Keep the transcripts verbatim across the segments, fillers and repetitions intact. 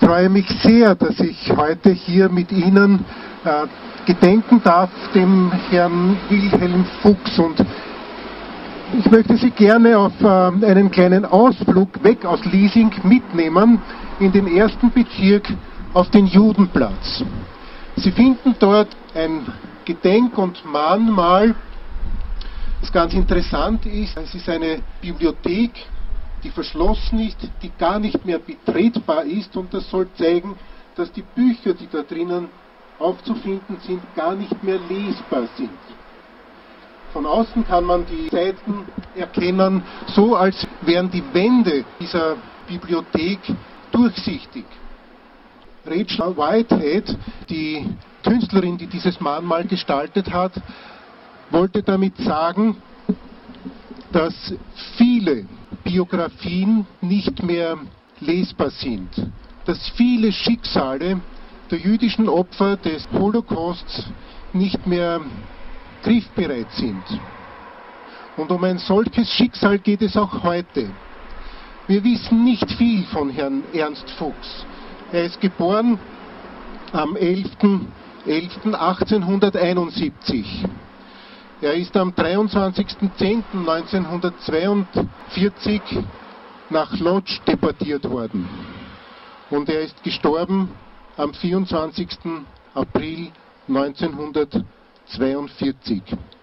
freue mich sehr, dass ich heute hier mit Ihnen äh, gedenken darf, dem Herrn Wilhelm Fuchs. Und ich möchte Sie gerne auf äh, einen kleinen Ausflug weg aus Liesing mitnehmen in den ersten Bezirk auf den Judenplatz. Sie finden dort ein Gedenk- und Mahnmal, das ganz interessant ist. Es ist eine Bibliothek, die verschlossen ist, die gar nicht mehr betretbar ist, und das soll zeigen, dass die Bücher, die da drinnen aufzufinden sind, gar nicht mehr lesbar sind. Von außen kann man die Seiten erkennen, so als wären die Wände dieser Bibliothek durchsichtig. Rachel Whitehead, die Künstlerin, die dieses Mahnmal gestaltet hat, wollte damit sagen, dass viele Biografien nicht mehr lesbar sind, dass viele Schicksale der jüdischen Opfer des Holocausts nicht mehr griffbereit sind. Und um ein solches Schicksal geht es auch heute. Wir wissen nicht viel von Herrn Ernst Fuchs. Er ist geboren am elften elften achtzehnhunderteinundsiebzig. Er ist am dreiundzwanzigsten zehnten neunzehnhundertzweiundvierzig nach Lodz deportiert worden. Und er ist gestorben am vierundzwanzigsten April neunzehnhundertzweiundvierzig.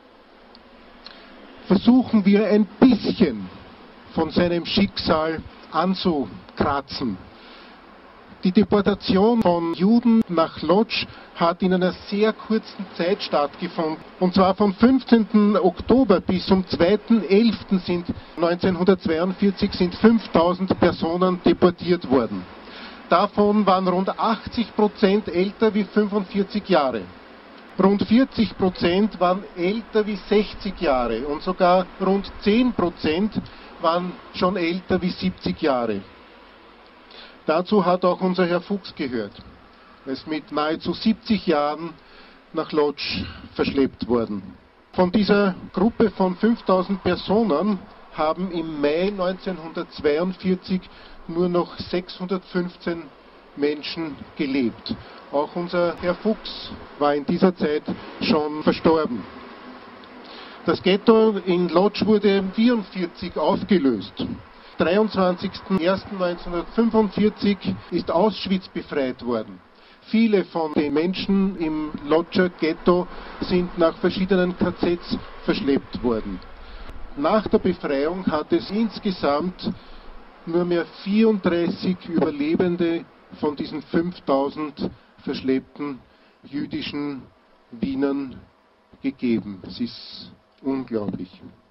Versuchen wir ein bisschen von seinem Schicksal anzukratzen. Die Deportation von Juden nach Lodz hat in einer sehr kurzen Zeit stattgefunden. Und zwar vom fünfzehnten Oktober bis zum zweiten elften sind neunzehnhundertzweiundvierzig sind fünftausend Personen deportiert worden. Davon waren rund achtzig Prozent älter wie fünfundvierzig Jahre. Rund vierzig Prozent waren älter wie sechzig Jahre und sogar rund zehn Prozent waren schon älter wie siebzig Jahre. Dazu hat auch unser Herr Fuchs gehört. Er ist mit nahezu siebzig Jahren nach Lodz verschleppt worden. Von dieser Gruppe von fünftausend Personen haben im Mai neunzehnhundertzweiundvierzig nur noch sechshundertfünfzehn Menschen gelebt. Auch unser Herr Fuchs war in dieser Zeit schon verstorben. Das Ghetto in Lodz wurde neunzehnhundertvierundvierzig aufgelöst. dreiundzwanzigsten ersten neunzehnhundertfünfundvierzig ist Auschwitz befreit worden. Viele von den Menschen im Lodzer Ghetto sind nach verschiedenen K Zs verschleppt worden. Nach der Befreiung hat es insgesamt nur mehr vierunddreißig Überlebende von diesen fünftausend verschleppten jüdischen Wienern gegeben. Es ist unglaublich.